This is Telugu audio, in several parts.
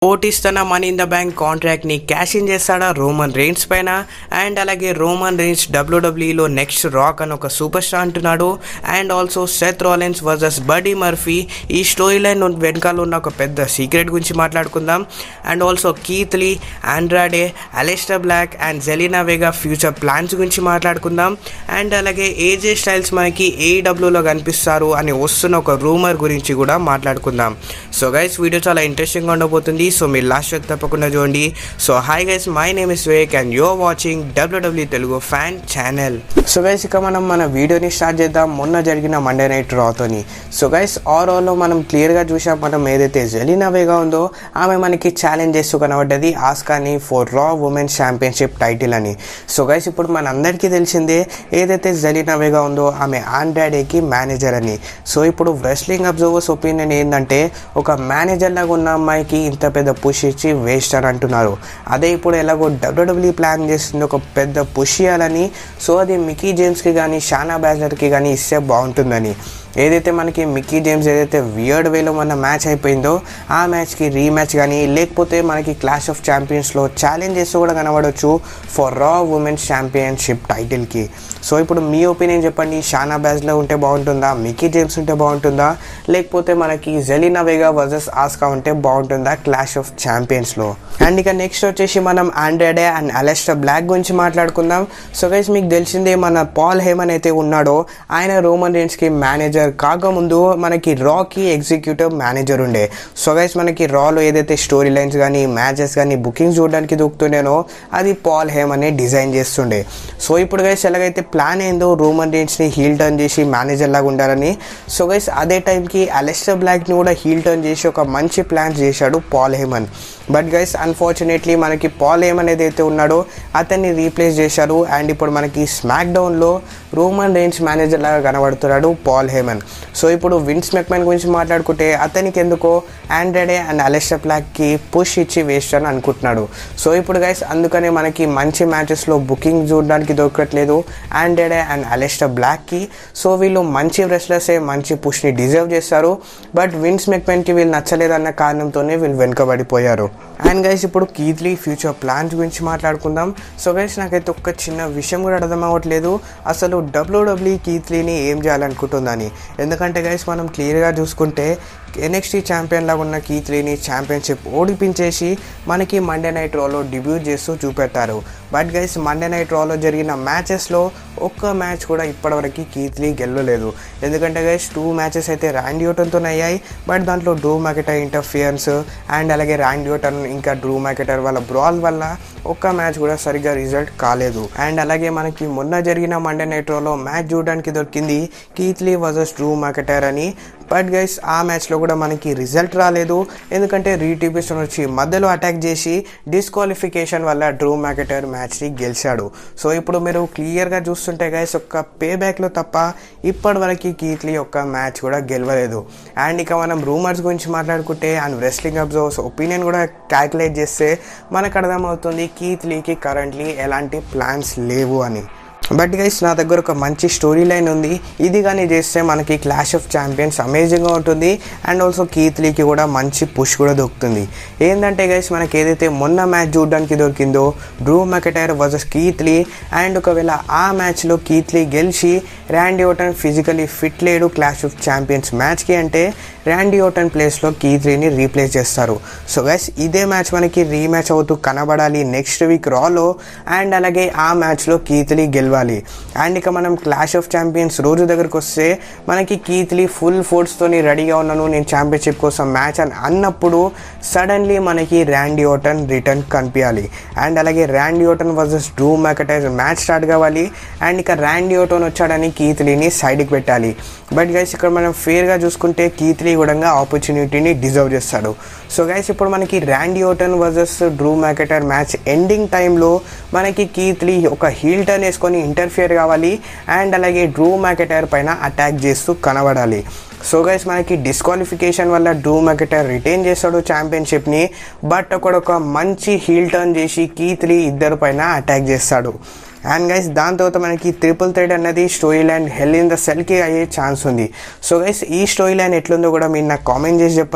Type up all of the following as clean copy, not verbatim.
ఓటిస్ తన money in the bank contract ని క్యాష్ ఇన్ చేస్తాడా రోమన్ రెయిన్స్ పైన. అండ్ అలాగే రోమన్ రెయిన్స్ డబ్ల్యూడబ్ల్యూఈలో నెక్స్ట్ రాక్ అని ఒక సూపర్ స్టార్ అంటున్నాడు. And also Seth Rollins versus Buddy Murphy. ఈ స్టోరీ లైన్ వెనకాల ఉన్న ఒక పెద్ద సీక్రెట్ గురించి మాట్లాడుకుందాం. And also Keith Lee, Andrade, Aleister Black and Zelina Vega future plans గురించి మాట్లాడుకుందాం. అండ్ అలాగే ఏజే స్టైల్స్ మనకి ఏఈడబ్ల్యూలో కనిపిస్తారు అని వస్తున్న ఒక రూమర్ గురించి కూడా మాట్లాడుకుందాం. సో గైస్, వీడియో చాలా ఇంట్రెస్టింగ్గా ఉండబోతుంది. సో మీరు లాస్ట్ వరకు తప్పకుండా చూడండి. So hi guys, my name is Vivek and you are watching WW Telugu fan channel. So guys, ఇక మనం మన వీడియోని స్టార్ట్ చేద్దాం మొన్న జరిగిన మండే నైట్ రాతోని. సో గైస్, ఆ రాలో మనం క్లియర్గా చూసాం. మనం ఏదైతే జెలినా వెగా ఉందో ఆమె మనకి ఛాలెంజ్ చేస్తూ కనబడ్డది ఆస్కాని for Raw women's championship title అని. సో గైస్, ఇప్పుడు మన అందరికీ తెలిసిందే ఏదైతే జెలినా వెగా ఉందో ఆమె ఆండ్రాడేకి మేనేజర్ అని. సో ఇప్పుడు రెస్లింగ్ అబ్జర్వర్స్ ఒపీనియన్ ఏంటంటే ఒక మేనేజర్ లాగా ఉన్న అమ్మాయికి ఇంత పెద్ద పుష్ ఇచ్చి వేస్ట్ అని అంటున్నారు. అదే ఇప్పుడు ఎలాగో డబ్ల్యూడబ్ల్యూ ప్లాన్ చేస్తుంది ఒక పెద్ద పుష్ ఇవ్వాలని. సో అది మికీ జేమ్స్కి కానీ షానా బ్యాజ్లర్కి కానీ ఇస్తే బాగుంటుందని. ఏదైతే మనకి మిక్కీ జేమ్స్ ఏదైతే వియర్డ్ వేలో మన మ్యాచ్ అయిపోయిందో ఆ మ్యాచ్కి రీమ్యాచ్ కానీ లేకపోతే మనకి క్లాష్ ఆఫ్ ఛాంపియన్స్లో ఛాలెంజ్ చేస్తూ కూడా కనబడవచ్చు ఫర్ రా ఉమెన్స్ ఛాంపియన్షిప్ టైటిల్కి. సో ఇప్పుడు మీ ఒపీనియన్ చెప్పండి. షానా బ్యాజ్లో ఉంటే బాగుంటుందా, మిక్కీ జేమ్స్ ఉంటే బాగుంటుందా, లేకపోతే మనకి జెలినా వెగా వర్సెస్ ఆస్కా ఉంటే బాగుంటుందా క్లాష్ ఆఫ్ ఛాంపియన్స్లో? అండ్ ఇక నెక్స్ట్ వచ్చేసి మనం ఆండ్రాడే అండ్ అలెస్టర్ బ్లాక్ గురించి మాట్లాడుకుందాం. సో గైస్, మీకు తెలిసిందే మన పాల్ హేమన్ అయితే ఉన్నాడో ఆయన రోమన్ రెయిన్స్కి మేనేజర్ కాకముందు మనకి రాకి ఎగ్జిక్యూటివ్ మేనేజర్ ఉండే. సో గైస్, మనకి రాలో ఏదైతే స్టోరీ లైన్స్ కానీ మ్యాచెస్ కానీ బుకింగ్స్ చూడడానికి దొరుకుతుండేనో అది పాల్ హేమన్ డిజైన్ చేస్తుండే. సో ఇప్పుడు గైస్ ఎలాగైతే ప్లాన్ అయిందో రోమన్ రెయిన్స్ని హీల్ టర్న్ చేసి మేనేజర్ లాగా ఉండాలని. సో గైస్ అదే టైంకి అలెస్టర్ బ్లాక్ని కూడా హీల్ టర్న్ చేసి ఒక మంచి ప్లాన్స్ చేశాడు Paul Heyman. But guys unfortunately మనకి పాల్ హేమన్ ఏదైతే ఉన్నాడో అతన్ని రీప్లేస్ చేశారు. అండ్ ఇప్పుడు మనకి స్మాక్ డౌన్లో రోమన్ రెయిన్స్ మేనేజర్ లాగా కనబడుతున్నాడు పాల్ హేమన్. సో ఇప్పుడు విన్స్ మెక్మెన్ గురించి మాట్లాడుకుంటే అతనికి ఎందుకో ఆండ్రాడే అండ్ అలెస్టర్ బ్లాక్కి పుష్ ఇచ్చి వేస్ట్ అని అనుకుంటున్నాడు. సో ఇప్పుడు గైస్ అందుకనే మనకి మంచి మ్యాచెస్లో బుకింగ్ చూడడానికి దొరకట్లేదు ఆండ్రాడే అండ్ అలెస్టర్ బ్లాక్కి. సో వీళ్ళు మంచి రెస్లర్సే మంచి పుష్ని డిజర్వ్ చేస్తారు. బట్ విన్స్ మెక్మెన్కి వీళ్ళు నచ్చలేదన్న కారణంతోనే వీళ్ళు వెనుకబడిపోయారు. అండ్ గైస్ ఇప్పుడు కీత్ లీ ఫ్యూచర్ ప్లాన్స్ గురించి మాట్లాడుకుందాం. సో గైస్ నాకైతే ఒక చిన్న విషయం కూడా అర్థం అవ్వట్లేదు అసలు డబ్ల్యూడబ్ల్యూ కీత్ లీని ఏం చేయాలనుకుంటుందని. ఎందుకంటే గైస్ మనం క్లియర్గా చూసుకుంటే NXT ఛాంపియన్ లాగా ఉన్న కీత్ లీని ఛాంపియన్షిప్ ఓడిపించేసి మనకి మండే నైట్ రాలో డెబ్యూట్ చేస్తూ చూపెట్టారు. బట్ గైస్ మండే నైట్ రాలో జరిగిన మ్యాచెస్లో ఒక్క మ్యాచ్ కూడా ఇప్పటివరకు కీత్ లీ గెలవలేదు. ఎందుకంటే గైస్ 2 మ్యాచెస్ అయితే ర్యాండీ ఓర్టన్తో అయ్యాయి. బట్ దాంట్లో డ్రూ మ్యాకెటర్ ఇంటర్ఫియరెన్స్ అండ్ అలాగే ర్యాండీ ఓర్టన్ ఇంకా డ్రూ మ్యాకెటర్ వాళ్ళ బ్రాల్ వల్ల ఒక్క మ్యాచ్ కూడా సరిగ్గా రిజల్ట్ కాలేదు. అండ్ అలాగే మనకి మొన్న జరిగిన మండే నైట్ రాలో మ్యాచ్ చూడడానికి దొరికింది Keith Lee versus Drew McIntyre అని. బట్ గైస్ ఆ మ్యాచ్లో కూడా మనకి రిజల్ట్ రాలేదు. ఎందుకంటే రీట్రిబ్యూషన్ వచ్చి మధ్యలో అటాక్ చేసి డిస్క్వాలిఫికేషన్ వల్ల డ్రూ మ్యాకెటర్ మ్యాచ్ని గెలిచాడు. సో ఇప్పుడు మీరు క్లియర్గా చూస్తుంటే గైస్ ఒక్క పే బ్యాక్లో తప్ప ఇప్పటి వరకు కీత్ లీ ఒక్క మ్యాచ్ కూడా గెలవలేదు. అండ్ ఇక మనం రూమర్స్ గురించి మాట్లాడుకుంటే అండ్ రెస్లింగ్ అబ్జర్వర్స్ ఒపీనియన్ కూడా క్యాల్కులేట్ చేస్తే మనకు అర్థమవుతుంది కీత్ లీకి కరెంట్లీ ఎలాంటి ప్లాన్స్ లేవు అని. బట్ గైస్ నా దగ్గర ఒక మంచి స్టోరీ లైన్ ఉంది. ఇది కానీ చేస్తే మనకి క్లాష్ ఆఫ్ ఛాంపియన్స్ అమేజింగ్గా ఉంటుంది. అండ్ ఆల్సో కీత్ లీకి కూడా మంచి పుష్ కూడా దొరుకుతుంది. ఏంటంటే గైస్ మనకి ఏదైతే మొన్న మ్యాచ్ చూడడానికి దొరికిందో Drew McIntyre versus Keith Lee. And ఒకవేళ ఆ మ్యాచ్లో కీత్ లీ గెలిచి ర్యాండీ ఓర్టన్ ఫిజికలీ ఫిట్ లేడు క్లాష్ ఆఫ్ ఛాంపియన్స్ మ్యాచ్కి అంటే ర్యాండీ ఓర్టన్ ప్లేస్లో కీత్ లీని రీప్లేస్ చేస్తారు. సో గైస్ ఇదే మ్యాచ్ మనకి రీమ్యాచ్ అవుతూ కనబడాలి నెక్స్ట్ వీక్ రాలో. అండ్ అలాగే ఆ మ్యాచ్లో కీత్ లీ గెలవాలి. అండ్ ఇక మనం క్లాష్ ఆఫ్ ఛాంపియన్స్ రోజు దగ్గరకు వస్తే మనకి కీత్ లీ ఫుల్ ఫోర్స్తోని రెడీగా ఉన్నాను నేను ఛాంపియన్షిప్ కోసం మ్యాచ్ అని అన్నప్పుడు సడన్లీ మనకి ర్యాండీ ఓర్టన్ రిటర్న్ కనిపించాలి. అండ్ అలాగే Randy Orton versus Drew McIntyre match start కావాలి. అండ్ ఇక ర్యాండీ ఓర్టన్ వచ్చాడని కీత్ లీని సైడ్కి పెట్టాలి. బట్ గైస్ ఇక్కడ మనం ఫేర్గా చూసుకుంటే కీత్ లీ కూడా ఆపర్చునిటీని డిజర్వ్ చేస్తాడు. సో గైస్ ఇప్పుడు మనకి Randy Orton versus Drew McIntyre match ending టైంలో మనకి కీత్ లీ ఒక హీల్ టర్న్ వేసుకొని ఇంటర్ఫియర్ కావాలి. అండ్ అలాగే డ్రూ మ్యాకెటర్ పైన అటాక్ చేస్తూ కనబడాలి. సో గైస్ మనకి డిస్క్వాలిఫికేషన్ వల్ల డ్రూ మెకెటర్ రిటైన్ చేస్తాడు ఛాంపియన్షిప్ని. బట్ ఒక మంచి హీల్ టర్న్ చేసి కీత్ లీ ఇద్దరు పైన అటాక్ చేస్తాడు. అండ్ గైస్ దాని తర్వాత మనకి ట్రిపుల్ థ్రెడ్ అన్నది story line Hell in the సెల్కి అయ్యే ఛాన్స్ ఉంది. సో గైస్ ఈ స్టోరీ లైన్ ఎట్లుందో కూడా మీరు నాకు కామెంట్ చేసి చెప్పండి.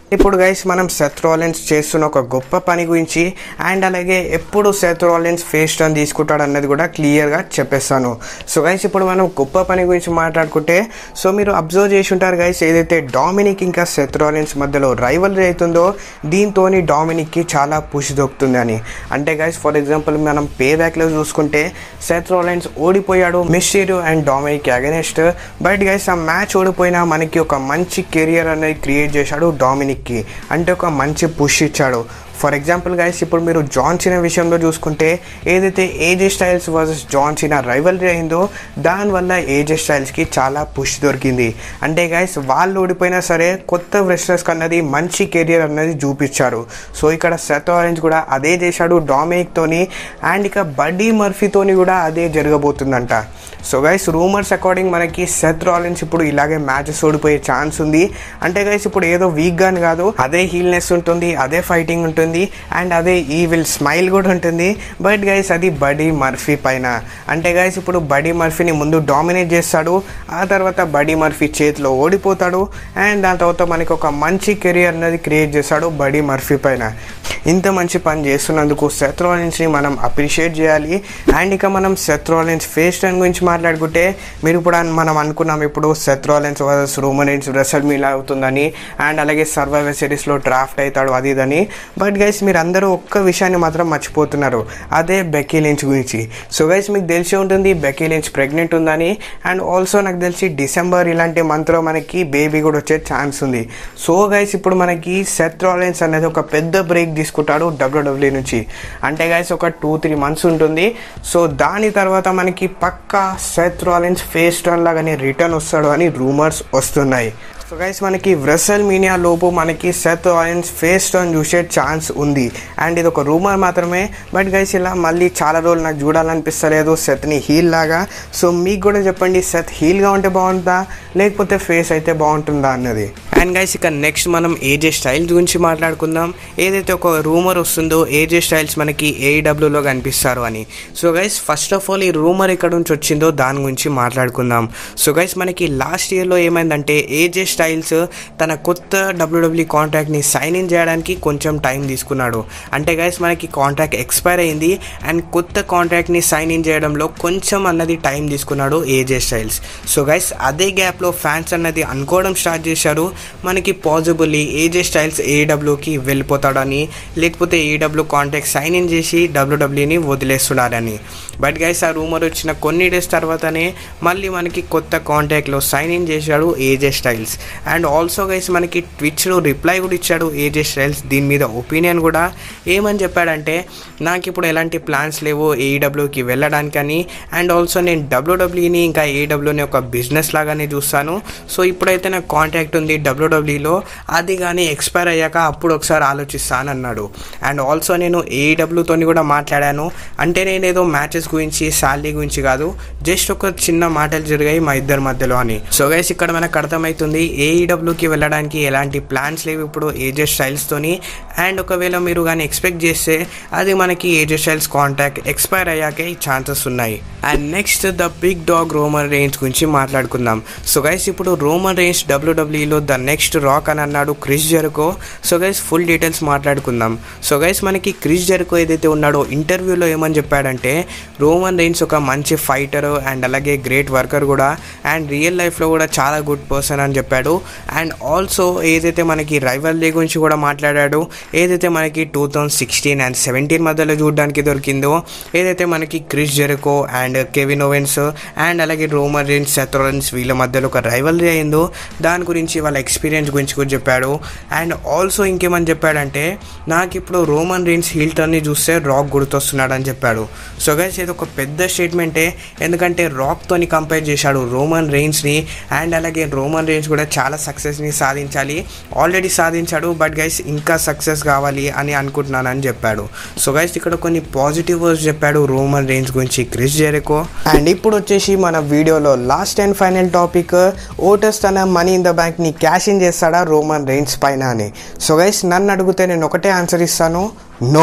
ఇప్పుడు గైస్ మనం సెత్ రాలిన్స్ చేస్తున్న ఒక గొప్ప పని గురించి అండ్ అలాగే ఎప్పుడు సెత్ రాలిన్స్ ఫేస్ టర్న్ తీసుకుంటాడు అన్నది కూడా క్లియర్గా చెప్పేస్తాను. సో గైస్ ఇప్పుడు మనం గొప్ప పని గురించి మాట్లాడుకుంటే, సో మీరు అబ్జర్వ్ చేసి ఉంటారు గైస్, ఏదైతే డామినిక్ ఇంకా సెత్ రాలిన్స్ మధ్యలో రైవల్రీ అవుతుందో దీంతో డామినిక్కి చాలా పుష్ దొరుకుతుంది అని. అంటే గైస్ ఫర్ ఎగ్జాంపుల్ మనం పే బ్యాక్లో చూసుకుంటే సెత్ రాలిన్స్ ఓడిపోయాడు Mysterio and Dominik against. But guys ఆ మ్యాచ్ ఓడిపోయినా మనకి ఒక మంచి కెరియర్ అనేది క్రియేట్ చేశాడు డామినిక్, అంటే ఒక మంచి పుష్ ఇచ్చాడు. ఫర్ ఎగ్జాంపుల్ గైస్ ఇప్పుడు మీరు జాన్ సీనా విషయంలో చూసుకుంటే ఏదైతే AJ Styles versus John Cena rivalry అయిందో దానివల్ల ఏజే స్టైల్స్కి చాలా పుష్ దొరికింది. అంటే గైస్ వాళ్ళు ఓడిపోయినా సరే కొత్త రెస్లర్స్కి అన్నది మంచి కెరియర్ అన్నది చూపించారు. సో ఇక్కడ సెత్ రాలిన్స్ కూడా అదే చేశాడు డామినిక్తోని, అండ్ ఇక బడ్డీ మర్ఫీతోని కూడా అదే జరగబోతుందంట. సో గైస్ రూమర్స్ అకార్డింగ్ మనకి సెత్ రాలిన్స్ ఇప్పుడు ఇలాగే మ్యాచెస్ ఓడిపోయే ఛాన్స్ ఉంది. అంటే గైస్ ఇప్పుడు ఏదో వీక్ గాని కాదు, అదే హీల్నెస్ ఉంటుంది, అదే ఫైటింగ్ ఉంటుంది, అండ్ అదే ఈవిల్ స్మైల్ కూడా ఉంటుంది. బట్ గైస్ అది బడ్డీ మర్ఫీ పైన. అంటే గైస్ ఇప్పుడు బడ్డీ మర్ఫీని ముందు డామినేట్ చేస్తాడు, ఆ తర్వాత బడ్డీ మర్ఫీ చేతిలో ఓడిపోతాడు, అండ్ దాని తర్వాత మనకి ఒక మంచి కెరియర్ అనేది క్రియేట్ చేస్తాడు బడ్డీ మర్ఫీ పైన. ఇంత మంచి పని చేస్తున్నందుకు సెత్ రాలిన్స్ని మనం అప్రిషియేట్ చేయాలి. అండ్ ఇక మనం సెత్ రాలిన్స్ ఫేస్ టర్న్ గురించి మాట్లాడుకుంటే, మీరు ఇప్పుడు మనం అనుకున్నాం ఇప్పుడు Seth Rollins versus Roman Reigns WrestleMania అవుతుందని, అండ్ అలాగే సర్వైవర్ సిరీస్లో డ్రాఫ్ట్ అవుతాడు అది ఇదని. బట్ గైస్ మీరు అందరూ ఒక్క విషయాన్ని మాత్రం మర్చిపోతున్నారు, అదే బెక్కీ లించ్ గురించి. సో గైస్ మీకు తెలిసి ఉంటుంది బెక్కీ లించ్ ప్రెగ్నెంట్ ఉందని, అండ్ ఆల్సో నాకు తెలిసి డిసెంబర్ ఇలాంటి మంత్లో మనకి బేబీ కూడా వచ్చే ఛాన్స్ ఉంది. సో గైస్ ఇప్పుడు మనకి సెత్ రాలిన్స్ అనేది ఒక పెద్ద బ్రేక్ తీసుకుంటాడు WWE నుంచి. అంటే గైస్ ఒక 2-3 months ఉంటుంది. సో దాని తర్వాత మనకి పక్కా సెత్ రాలిన్స్ ఫేస్ టర్న్ లాగానే రిటర్న్ వస్తాడు అని రూమర్స్ వస్తున్నాయి. సో గైస్ మనకి రెసల్మీనియా లోపు మనకి సెత్ రాలిన్స్ ఫేస్ టర్న్ చూసే ఛాన్స్ ఉంది. అండ్ ఇది ఒక రూమర్ మాత్రమే. బట్ గైస్ ఇలా మళ్ళీ చాలా రోజులు నాకు చూడాలనిపిస్తలేదు సెత్ని హీల్ లాగా. సో మీకు కూడా చెప్పండి, సెత్ హీల్గా ఉంటే బాగుంటుందా లేకపోతే ఫేస్ అయితే బాగుంటుందా అన్నది. అండ్ గైస్ ఇక నెక్స్ట్ మనం ఏజే స్టైల్స్ గురించి మాట్లాడుకుందాం. ఏదైతే ఒక రూమర్ వస్తుందో ఏజే స్టైల్స్ మనకి AEWలో కనిపిస్తారు అని. So guys first of all ఈ రూమర్ ఎక్కడ నుంచి వచ్చిందో దాని గురించి మాట్లాడుకుందాం. సో గైస్ మనకి లాస్ట్ ఇయర్లో ఏమైందంటే ఏజే స్టైల్స్ తన కొత్త WWE కాంట్రాక్ట్ని సైన్ ఇన్ చేయడానికి కొంచెం టైం తీసుకున్నాడు. అంటే గైస్ మనకి కాంట్రాక్ట్ ఎక్స్పైర్ అయింది, అండ్ కొత్త కాంట్రాక్ట్ని సైన్ ఇన్ చేయడంలో కొంచెం అన్నది టైం తీసుకున్నాడు ఏజే స్టైల్స్. సో గైస్ అదే గ్యాప్లో ఫ్యాన్స్ అన్నది అనుకోవడం స్టార్ట్ చేశారు, మనకి పాసిబుల్లీ ఏజే స్టైల్స్ AEWకి వెళ్ళిపోతాడని, లేకపోతే AEW కాంట్రాక్ట్ సైన్ ఇన్ చేసి WWEని వదిలేస్తున్నాడని. బట్ గైస్ ఆ రూమర్ వచ్చిన కొన్ని డేస్ తర్వాతనే మళ్ళీ మనకి కొత్త కాంట్రాక్ట్లో సైన్ ఇన్ చేశాడు AJ Styles. And also guys మనకి ట్విచ్లో రిప్లై కూడా ఇచ్చాడు ఏజే స్టైల్స్. దీని మీద ఒపీనియన్ కూడా ఏమని చెప్పాడంటే, నాకు ఇప్పుడు ఎలాంటి ప్లాన్స్ లేవు AEWకి వెళ్ళడానికని, అండ్ ఆల్సో నేను WWEని ఇంకా AEWని ఒక బిజినెస్ లాగానే చూస్తాను. సో ఇప్పుడైతే నాకు కాంట్రాక్ట్ ఉంది WWEలో, అది కానీ ఎక్స్పైర్ అయ్యాక అప్పుడు ఒకసారి ఆలోచిస్తాను అన్నాడు. అండ్ ఆల్సో నేను AEWతో కూడా మాట్లాడాను, అంటే నేను ఏదో మ్యాచెస్ గురించి శాలరీ గురించి కాదు, జస్ట్ ఒక చిన్న మాటలు జరిగాయి మా ఇద్దరి మధ్యలో అని. సో గైస్ ఇక్కడ మనకు అర్థమవుతుంది AEWకి వెళ్ళడానికి ఎలాంటి ప్లాన్స్ లేవు ఇప్పుడు ఏజే స్టైల్స్తోని. అండ్ ఒకవేళ మీరు కానీ ఎక్స్పెక్ట్ చేస్తే అది మనకి ఏజే స్టైల్స్ కాంట్రాక్ట్ ఎక్స్పైర్ అయ్యాకే ఛాన్సెస్ ఉన్నాయి. And next the big dog Roman Reigns గురించి మాట్లాడుకుందాం. సో గైస్ ఇప్పుడు రోమన్ రైన్స్ WWEలో ద నెక్స్ట్ రాక్ అని అన్నాడు Chris Jericho. So guys full details మాట్లాడుకుందాం. సో గైస్ మనకి క్రిస్ జెరికో ఏదైతే ఉన్నాడో ఇంటర్వ్యూలో ఏమని చెప్పాడంటే, రోమన్ రైన్స్ ఒక మంచి ఫైటర్ అండ్ అలాగే గ్రేట్ వర్కర్ కూడా, అండ్ రియల్ లైఫ్లో కూడా చాలా గుడ్ పర్సన్ అని చెప్పాడు. అండ్ ఆల్సో ఏదైతే మనకి రైవల్రీ గురించి కూడా మాట్లాడాడు, ఏదైతే మనకి 2016 and 17 మధ్యలో చూడడానికి దొరికిందో, ఏదైతే మనకి Chris Jericho and Kevin Owens and అలాగే రోమన్ రైన్స్ సెత్ రాలిన్స్ వీళ్ళ మధ్యలో ఒక రైవల్రీ అయిందో దాని గురించి వాళ్ళ ఎక్స్పీరియన్స్ గురించి కూడా చెప్పాడు. అండ్ ఆల్సో ఇంకేమని చెప్పాడంటే, నాకు ఇప్పుడు రోమన్ రైన్స్ హీల్ టర్న్ని చూస్తే రాక్ గుర్తొస్తున్నాడు అని చెప్పాడు. సో గైస్ ఇది ఒక పెద్ద స్టేట్మెంటే, ఎందుకంటే రాక్తోని కంపేర్ చేశాడు రోమన్ రైన్స్ని. అండ్ అలాగే రోమన్ రైన్స్ కూడా చాలా సక్సెస్ని సాధించాలి, ఆల్రెడీ సాధించాడు, బట్ గైస్ ఇంకా సక్సెస్ కావాలి అని అనుకుంటున్నాను అని చెప్పాడు. సో గైస్ ఇక్కడ కొన్ని పాజిటివ్ వర్డ్స్ చెప్పాడు రోమన్ రైన్స్ గురించి క్రిస్ జెరికో. అండ్ ఇప్పుడు వచ్చేసి మన వీడియోలో last and final topic, Otis తన మనీ ఇన్ ద బ్యాంక్ని క్యాష్ ఇన్ చేస్తాడా రోమన్ రైన్స్ పైన అని. సో గైస్ నన్ను అడిగితే నేను ఒకటే ఆన్సర్ ఇస్తాను, నో.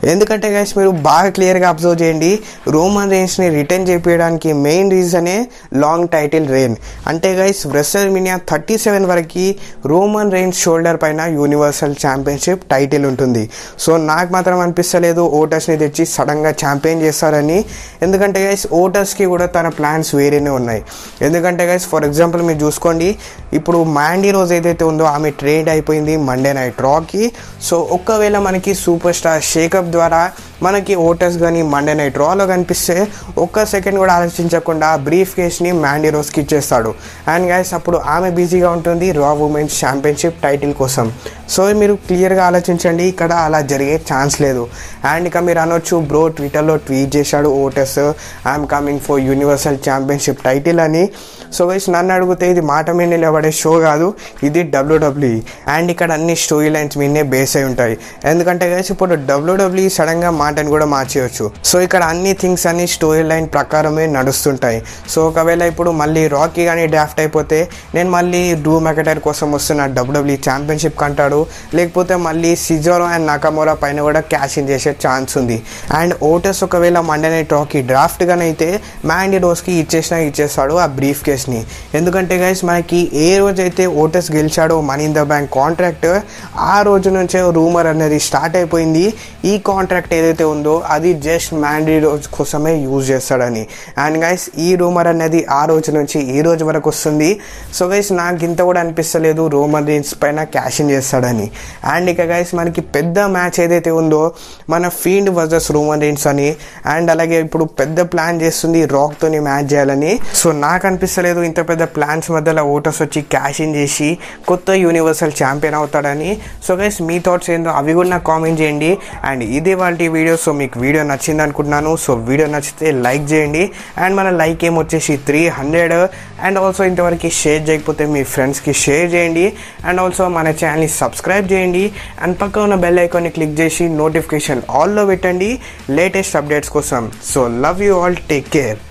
ఎందుకంటే గైస్ మీరు బాగా క్లియర్గా అబ్జర్వ్ చేయండి, రోమన్ రీన్స్ని రిటర్న్ చేయించడానికి మెయిన్ రీజనే లాంగ్ టైటిల్ రెయిన్. అంటే గైస్ రెస్లర్మీనియా 37 వరకు రోమన్ రీన్స్ షోల్డర్ పైన యూనివర్సల్ ఛాంపియన్షిప్ టైటిల్ ఉంటుంది. సో నాకు మాత్రం అనిపిస్తలేదు ఓటస్ని తెచ్చి సడన్గా ఛాంపియన్ చేస్తారని. ఎందుకంటే గైస్ ఓటస్కి కూడా తన ప్లాన్స్ వేరేనే ఉన్నాయి. ఎందుకంటే గైస్ ఫర్ ఎగ్జాంపుల్ మీరు చూసుకోండి, ఇప్పుడు మ్యాండీ రోజ్ ఏదైతే ఉందో ఆమె ట్రేడ్ అయిపోయింది మండే నైట్ రాకి. సో ఒక్కవేళ మనకి సూపర్ స్టార్ షేకప్ ద్వారా మనకి ఓటస్ కానీ మండే నైట్ రాలో కనిపిస్తే ఒక్క సెకండ్ కూడా ఆలోచించకుండా బ్రీఫ్ కేస్ని మ్యాండీ రోజ్కి ఇచ్చేస్తాడు. అండ్ గైస్ అప్పుడు ఆమె బిజీగా ఉంటుంది రా ఉమెన్స్ ఛాంపియన్షిప్ టైటిల్ కోసం. సో మీరు క్లియర్గా ఆలోచించండి, ఇక్కడ అలా జరిగే ఛాన్స్ లేదు. అండ్ ఇక మీరు అనొచ్చు బ్రో ట్విట్టర్లో ట్వీట్ చేశాడు Otis I'm coming for universal championship title అని. సో గైస్ నన్ను అడిగితే ఇది మాట మీద నిలబడే షో కాదు, ఇది WWE. అండ్ ఇక్కడ అన్ని స్టోరీ లైన్స్ మీదనే బేస్ అయి ఉంటాయి. ఎందుకంటే గైస్ ఇప్పుడు WWE సడన్గా మాటను కూడా మార్చేయచ్చు. సో ఇక్కడ అన్ని థింగ్స్ అన్ని స్టోరీ లైన్ ప్రకారమే నడుస్తుంటాయి. సో ఒకవేళ ఇప్పుడు మళ్ళీ రాకీ కానీ డ్రాఫ్ట్ అయిపోతే నేను మళ్ళీ డ్రూ మెకటైర్ కోసం వస్తున్న WWE ఛాంపియన్షిప్ కంటాడు, లేకపోతే మళ్ళీ సిజోరో అండ్ నకమోరా పైన కూడా క్యాష్ ఇన్ చేసే ఛాన్స్ ఉంది. అండ్ ఓటస్ ఒకవేళ మండే నైట్ రాకీ డ్రాఫ్ట్ గానీ అయితే మ్యాండీ రోజ్కి ఇచ్చేస్తాడు ఆ బ్రీఫ్ కేస్ని. ఎందుకంటే గైస్ మనకి ఏ రోజైతే ఓటస్ గెలిచాడో money in the bank contract, ఆ రోజు నుంచే రూమర్ అనేది స్టార్ట్ అయిపోయింది ఈ కాంట్రాక్ట్ ఏదైతే ఉందో అది జస్ట్ మ్యాండీ రోజ్ కోసమే యూజ్ చేస్తాడని. అండ్ గైస్ ఈ రూమర్ అనేది ఆ రోజు నుంచి ఈ రోజు వరకు వస్తుంది. సో గైస్ నాకు ఇంత కూడా అనిపిస్తలేదు రోమన్ రీన్స్ పైన క్యాష్ ఇన్ చేస్తాడని. అండ్ ఇక గైస్ మనకి పెద్ద మ్యాచ్ ఏదైతే ఉందో మన ఫీండ్ వర్సెస్ రోమన్ రీన్స్ అని, అండ్ అలాగే ఇప్పుడు పెద్ద ప్లాన్ చేస్తుంది రాక్తోని మ్యాచ్ చేయాలని. సో నాకు అనిపిస్తలేదు ఇంత పెద్ద ప్లాన్స్ మధ్యలో ఓటస్ వచ్చి క్యాష్ ఇన్ చేసి కొత్త యూనివర్సల్ ఛాంపియన్ అవుతాడని. సో గైస్ మీ థాట్స్ ఏందో అవి కూడా నాకు కామెంట్ చేయండి. అండ్ ఇది వాళ్ళ వీడియో. సో మీకు వీడియో నచ్చింది అనుకుంటున్నాను. సో వీడియో నచ్చితే లైక్ చేయండి. అండ్ మన లైక్ ఏమొచ్చేసి 300. అండ్ ఆల్సో ఇంతవరకు షేర్ చేయకపోతే మీ ఫ్రెండ్స్కి షేర్ చేయండి. అండ్ ఆల్సో మన ఛానల్ని సబ్స్క్రైబ్ చేయండి. అండ్ పక్క ఉన్న బెల్ ఐకాన్ని క్లిక్ చేసి నోటిఫికేషన్ ఆల్లో పెట్టండి లేటెస్ట్ అప్డేట్స్ కోసం. So love you all, take care.